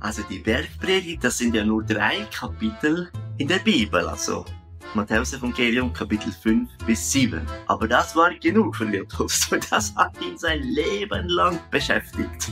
Also die Bergpredigt, das sind ja nur 3 Kapitel in der Bibel, also Matthäus-Evangelium Kapitel 5 bis 7. Aber das war genug für Leo Tolstoi, das hat ihn sein Leben lang beschäftigt.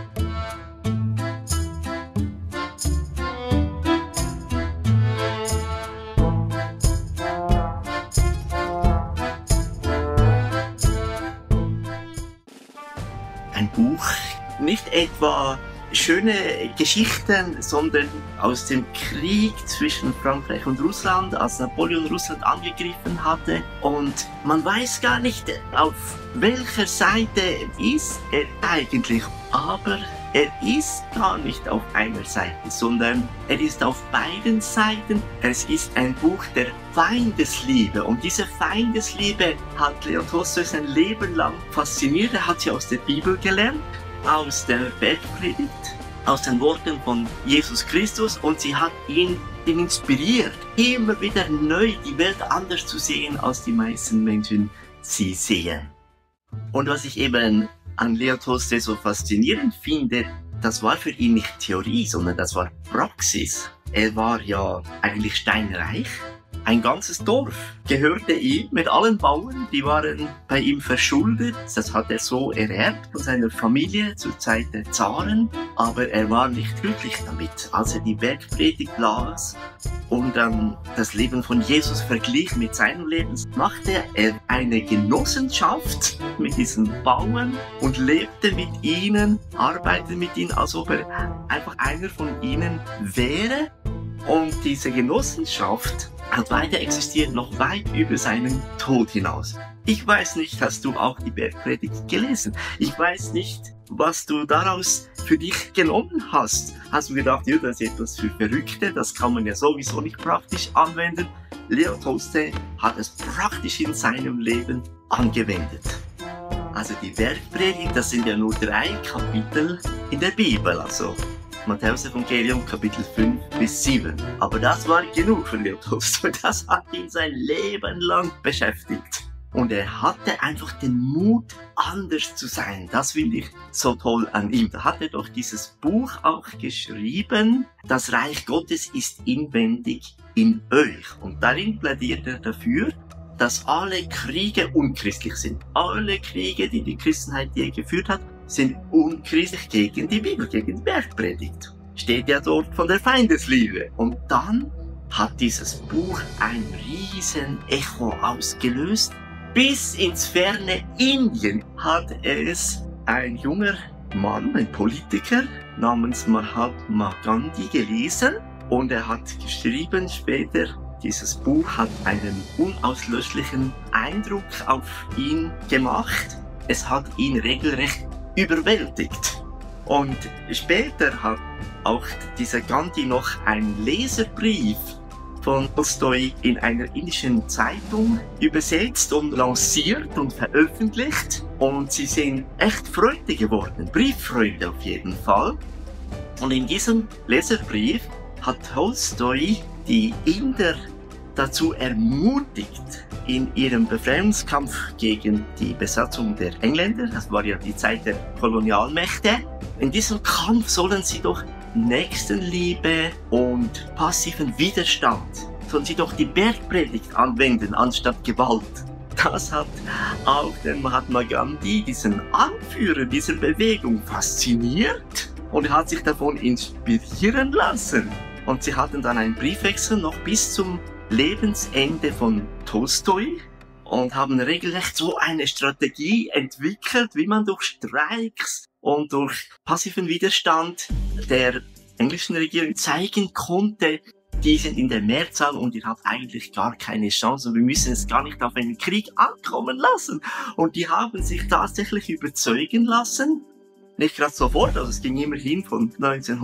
Ein Buch, nicht etwa schöne Geschichten, sondern aus dem Krieg zwischen Frankreich und Russland, als Napoleon Russland angegriffen hatte. Und man weiß gar nicht, auf welcher Seite ist er eigentlich. Aber er ist gar nicht auf einer Seite, sondern er ist auf beiden Seiten. Es ist ein Buch der Feindesliebe. Und diese Feindesliebe hat Leo Tolstoi sein Leben lang fasziniert. Er hat sie aus der Bibel gelernt, aus der Bergpredigt, aus den Worten von Jesus Christus, und sie hat ihn inspiriert, immer wieder neu die Welt anders zu sehen, als die meisten Menschen sie sehen. Und was ich eben an Leo Tolstoi so faszinierend finde, das war für ihn nicht Theorie, sondern das war Praxis. Er war ja eigentlich steinreich. Ein ganzes Dorf gehörte ihm mit allen Bauern, die waren bei ihm verschuldet. Das hat er so ererbt von seiner Familie zur Zeit der Zaren. Aber er war nicht glücklich damit. Als er die Bergpredigt las und dann das Leben von Jesus verglich mit seinem Leben, machte er eine Genossenschaft mit diesen Bauern und lebte mit ihnen, arbeitete mit ihnen, als ob er einfach einer von ihnen wäre. Und diese Genossenschaft hat weiter existiert, noch weit über seinen Tod hinaus. Ich weiß nicht, hast du auch die Bergpredigt gelesen? Ich weiß nicht, was du daraus für dich genommen hast. Hast du gedacht, ja, das ist etwas für Verrückte, das kann man ja sowieso nicht praktisch anwenden? Leo Tolstoi hat es praktisch in seinem Leben angewendet. Also die Bergpredigt, das sind ja nur 3 Kapitel in der Bibel, also Matthäus-Evangelium Kapitel 5 bis 7. Aber das war genug für Leo Tolstoi, das hat ihn sein Leben lang beschäftigt. Und er hatte einfach den Mut, anders zu sein. Das finde ich so toll an ihm. Da hat er doch dieses Buch auch geschrieben, Das Reich Gottes ist inwendig in euch. Und darin plädiert er dafür, dass alle Kriege unchristlich sind. Alle Kriege, die die Christenheit je geführt hat, sind unchristlich gegen die Bibel, gegen die Bergpredigt. Steht ja dort von der Feindesliebe. Und dann hat dieses Buch ein riesen Echo ausgelöst. Bis ins ferne Indien hat es ein junger Mann, ein Politiker namens Mahatma Gandhi gelesen. Und er hat geschrieben später, dieses Buch hat einen unauslöschlichen Eindruck auf ihn gemacht. Es hat ihn regelrecht überwältigt. Und später hat auch dieser Gandhi noch einen Leserbrief von Tolstoi in einer indischen Zeitung übersetzt und lanciert und veröffentlicht. Und sie sind echt Freunde geworden, Brieffreunde auf jeden Fall. Und in diesem Leserbrief hat Tolstoi die Inder dazu ermutigt, in ihrem Befreiungskampf gegen die Besatzung der Engländer, das war ja die Zeit der Kolonialmächte, in diesem Kampf sollen sie doch Nächstenliebe und passiven Widerstand, sollen sie doch die Bergpredigt anwenden, anstatt Gewalt. Das hat auch den Mahatma Gandhi, diesen Anführer dieser Bewegung, fasziniert und er hat sich davon inspirieren lassen. Und sie hatten dann einen Briefwechsel noch bis zum Lebensende von Tolstoi und haben regelrecht so eine Strategie entwickelt, wie man durch Streiks und durch passiven Widerstand der englischen Regierung zeigen konnte, die sind in der Mehrzahl und ihr habt eigentlich gar keine Chance und wir müssen es gar nicht auf einen Krieg ankommen lassen. Und die haben sich tatsächlich überzeugen lassen. Nicht gerade sofort, also es ging immerhin von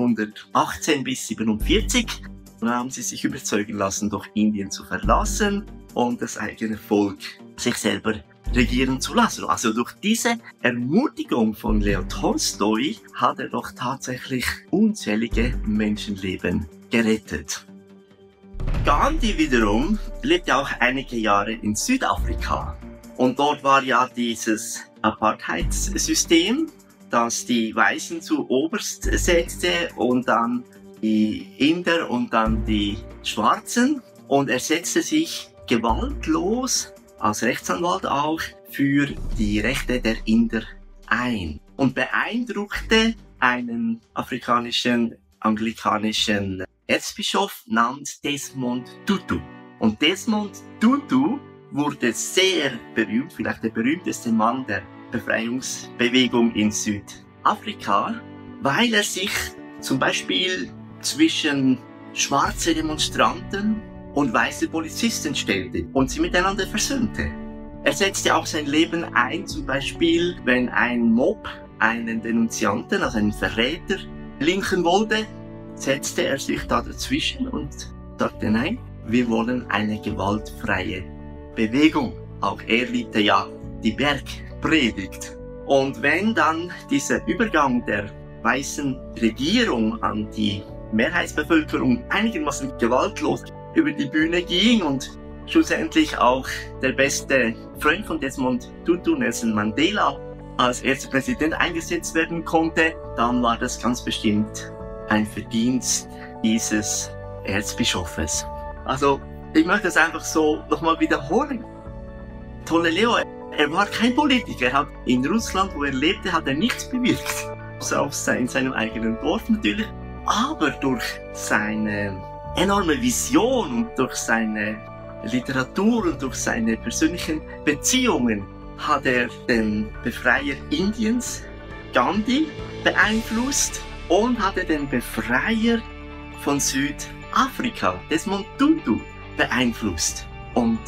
1918 bis 1947. Und dann haben sie sich überzeugen lassen, doch Indien zu verlassen und das eigene Volk sich selber regieren zu lassen. Also durch diese Ermutigung von Leo Tolstoi hat er doch tatsächlich unzählige Menschenleben gerettet. Gandhi wiederum lebte auch einige Jahre in Südafrika. Und dort war ja dieses Apartheidssystem. das die Weißen zu oberst setzte und dann die Inder und dann die Schwarzen. Und er setzte sich gewaltlos, als Rechtsanwalt auch, für die Rechte der Inder ein und beeindruckte einen afrikanischen, anglikanischen Erzbischof namens Desmond Tutu. Und Desmond Tutu wurde sehr berühmt, vielleicht der berühmteste Mann der Befreiungsbewegung in Südafrika, weil er sich zum Beispiel zwischen schwarze Demonstranten und weiße Polizisten stellte und sie miteinander versöhnte. Er setzte auch sein Leben ein, zum Beispiel, wenn ein Mob einen Denunzianten, also einen Verräter, linchen wollte, setzte er sich da dazwischen und sagte, nein, wir wollen eine gewaltfreie Bewegung. Auch er liebte ja die Bergpredigt. Und wenn dann dieser Übergang der weißen Regierung an die Mehrheitsbevölkerung einigermaßen gewaltlos über die Bühne ging und schlussendlich auch der beste Freund von Desmond Tutu, Nelson Mandela, als erster Präsident eingesetzt werden konnte, dann war das ganz bestimmt ein Verdienst dieses Erzbischofes. Also, ich möchte das einfach so nochmal wiederholen. Tolle Leo, er war kein Politiker. Er hat in Russland, wo er lebte, hat er nichts bewirkt. Also in seinem eigenen Dorf natürlich. Aber durch seine enorme Vision und durch seine Literatur und durch seine persönlichen Beziehungen hat er den Befreier Indiens, Gandhi, beeinflusst und hat er den Befreier von Südafrika, Desmond Tutu, beeinflusst. Und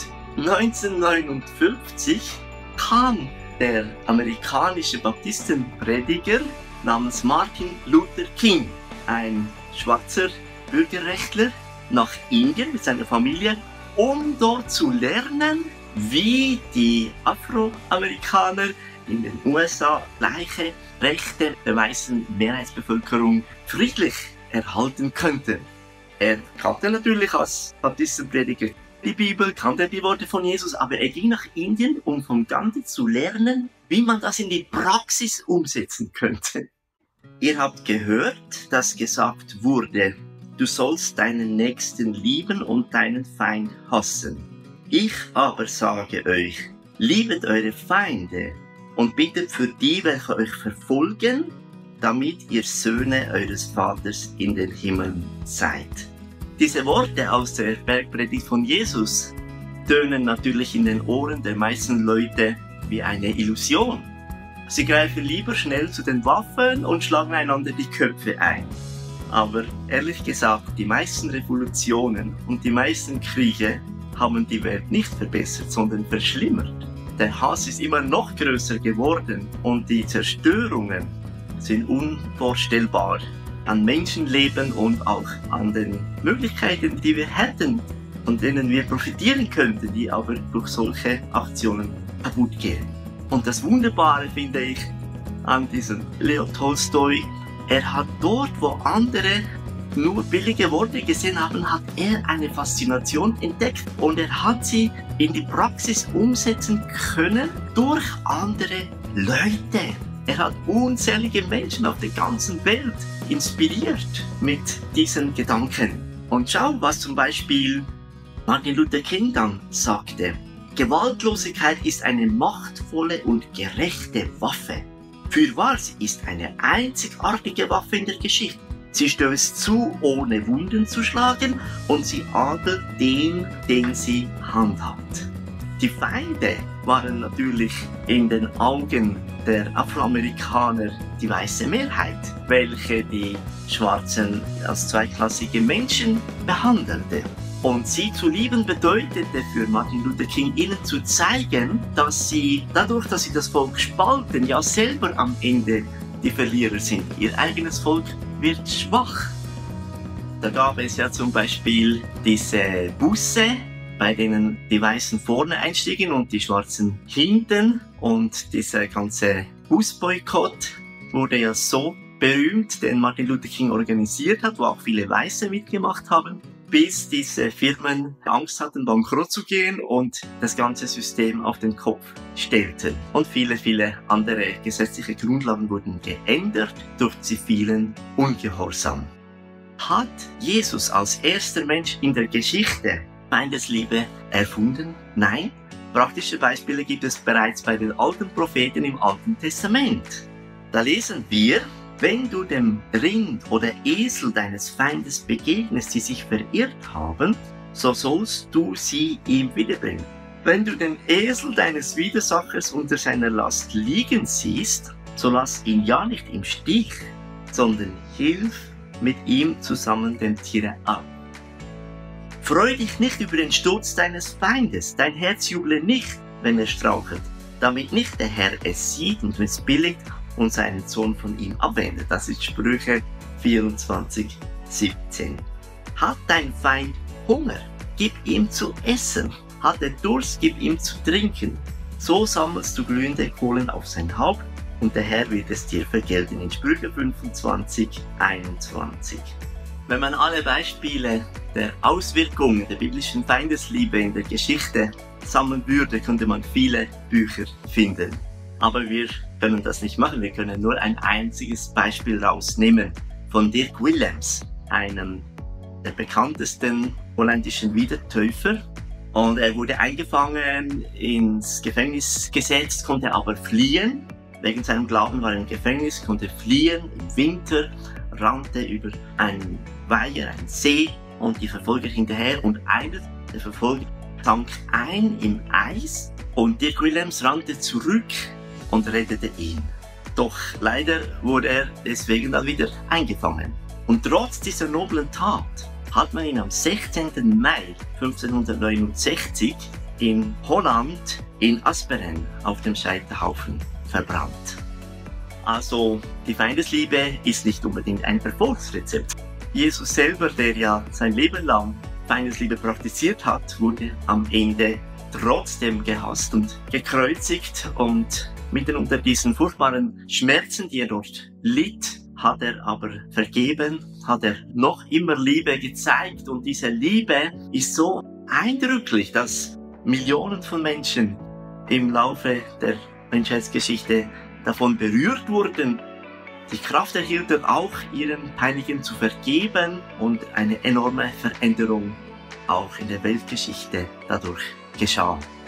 1959 kam der amerikanische Baptistenprediger namens Martin Luther King, ein schwarzer Bürgerrechtler, nach Indien mit seiner Familie, um dort zu lernen, wie die Afroamerikaner in den USA gleiche Rechte der weißen Mehrheitsbevölkerung friedlich erhalten könnten. Er kannte natürlich als Baptistenprediger die Bibel, kannte die Worte von Jesus, aber er ging nach Indien, um von Gandhi zu lernen, wie man das in die Praxis umsetzen könnte. Ihr habt gehört, dass gesagt wurde, du sollst deinen Nächsten lieben und deinen Feind hassen. Ich aber sage euch, liebet eure Feinde und bittet für die, welche euch verfolgen, damit ihr Söhne eures Vaters in den Himmeln seid. Diese Worte aus der Bergpredigt von Jesus tönen natürlich in den Ohren der meisten Leute wie eine Illusion. Sie greifen lieber schnell zu den Waffen und schlagen einander die Köpfe ein. Aber ehrlich gesagt, die meisten Revolutionen und die meisten Kriege haben die Welt nicht verbessert, sondern verschlimmert. Der Hass ist immer noch größer geworden und die Zerstörungen sind unvorstellbar an Menschenleben und auch an den Möglichkeiten, die wir hätten, von denen wir profitieren könnten, die aber durch solche Aktionen kaputt gehen. Und das Wunderbare finde ich an diesem Leo Tolstoi, er hat dort, wo andere nur billige Worte gesehen haben, hat er eine Faszination entdeckt und er hat sie in die Praxis umsetzen können durch andere Leute. Er hat unzählige Menschen auf der ganzen Welt inspiriert mit diesen Gedanken. Und schau, was zum Beispiel Martin Luther King dann sagte. Gewaltlosigkeit ist eine machtvolle und gerechte Waffe. Fürwahr, sie ist eine einzigartige Waffe in der Geschichte. Sie stößt zu, ohne Wunden zu schlagen, und sie adelt den, den sie handhabt. Die Feinde waren natürlich in den Augen der Afroamerikaner die weiße Mehrheit, welche die Schwarzen als zweiklassige Menschen behandelte. Und sie zu lieben bedeutete für Martin Luther King, ihnen zu zeigen, dass sie, dadurch, dass sie das Volk spalten, ja selber am Ende die Verlierer sind. Ihr eigenes Volk wird schwach. Da gab es ja zum Beispiel diese Busse, bei denen die Weißen vorne einstiegen und die Schwarzen hinten. Und dieser ganze Busboykott wurde ja so berühmt, den Martin Luther King organisiert hat, wo auch viele Weiße mitgemacht haben. bis diese Firmen Angst hatten, bankrott zu gehen und das ganze System auf den Kopf stellten. Und viele, viele andere gesetzliche Grundlagen wurden geändert durch zivilen Ungehorsam. Hat Jesus als erster Mensch in der Geschichte Feindesliebe erfunden? Nein. Praktische Beispiele gibt es bereits bei den alten Propheten im Alten Testament. Da lesen wir: Wenn du dem Rind oder Esel deines Feindes begegnest, die sich verirrt haben, so sollst du sie ihm wiederbringen. Wenn du den Esel deines Widersachers unter seiner Last liegen siehst, so lass ihn ja nicht im Stich, sondern hilf mit ihm zusammen dem Tiere ab. Freu dich nicht über den Sturz deines Feindes, dein Herz juble nicht, wenn er strauchelt, damit nicht der Herr es sieht und missbilligt und seinen Sohn von ihm abwendet. Das ist Sprüche 24, 17. Hat dein Feind Hunger, gib ihm zu essen. Hat er Durst, gib ihm zu trinken. So sammelst du glühende Kohlen auf sein Haupt und der Herr wird es dir vergelten. In Sprüche 25, 21. Wenn man alle Beispiele der Auswirkungen der biblischen Feindesliebe in der Geschichte sammeln würde, könnte man viele Bücher finden. Aber wir können das nicht machen. Wir können nur ein einziges Beispiel rausnehmen von Dirk Willems, einem der bekanntesten holländischen Wiedertäufer. Und er wurde eingefangen, ins Gefängnis gesetzt, konnte aber fliehen. Wegen seinem Glauben war er im Gefängnis, konnte fliehen im Winter, rannte über einen Weiher, einen See und die Verfolger hinterher. Und einer der Verfolger sank ein im Eis und Dirk Willems rannte zurück und rettete ihn. Doch leider wurde er deswegen dann wieder eingefangen. Und trotz dieser noblen Tat hat man ihn am 16. Mai 1569 in Holland in Asperen auf dem Scheiterhaufen verbrannt. Also die Feindesliebe ist nicht unbedingt ein Erfolgsrezept. Jesus selber, der ja sein Leben lang Feindesliebe praktiziert hat, wurde am Ende trotzdem gehasst und gekreuzigt, und mitten unter diesen furchtbaren Schmerzen, die er dort litt, hat er aber vergeben, hat er noch immer Liebe gezeigt, und diese Liebe ist so eindrücklich, dass Millionen von Menschen im Laufe der Menschheitsgeschichte davon berührt wurden, die Kraft erhielten, auch ihren Peinigen zu vergeben, und eine enorme Veränderung auch in der Weltgeschichte dadurch geschah.